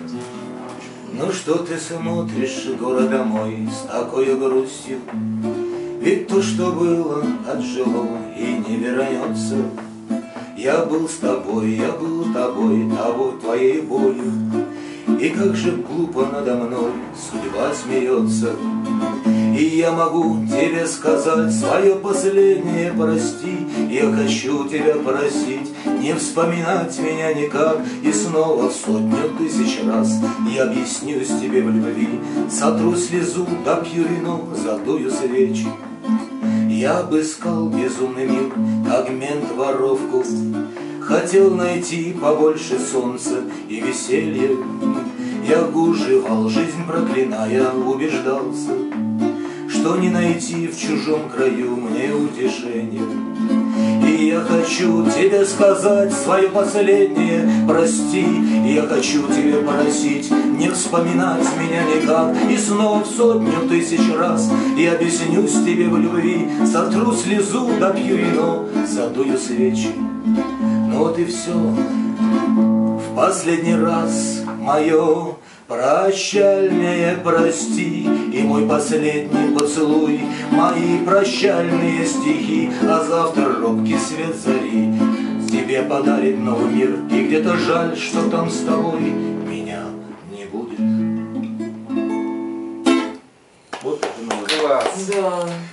Ну что ты смотришь, города мой, с такой грустью? Ведь то, что было, отжило и не вернется. Я был с тобой, я был тобой, твоей болью. И как же глупо надо мной судьба смеется. И я могу тебе сказать свое последнее прости. Я хочу тебя просить не вспоминать меня никак. И снова в 100 000 раз я объяснюсь тебе в любви. Сотру слезу, допью вино, задую свечи. Я обыскал безумный мир, как мент воровку. Хотел найти побольше солнца и веселья. Я гужевал, жизнь проклиная, убеждался, что не найти в чужом краю мне утешения. И я хочу тебе сказать свое последнее прости. И я хочу тебе просить не вспоминать меня никак. И снова в 100 000 раз я объяснюсь тебе в любви. Сотру слезу, допью вино, задую свечи. Ну вот и все. В последний раз мое прощальное прости. И мой последний поцелуй, мои прощальные стихи. А завтра робкий свет зари тебе подарит новый мир. И где-то жаль, что там с тобой меня не будет. Вот это новый. Класс. Да.